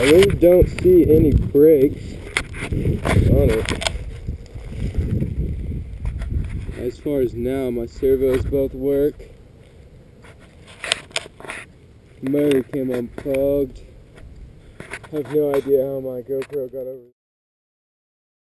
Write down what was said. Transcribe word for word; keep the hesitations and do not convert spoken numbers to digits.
I really don't see any brakes on it. As far as now, my servos both work. Motor came unplugged. I have no idea how my GoPro got over.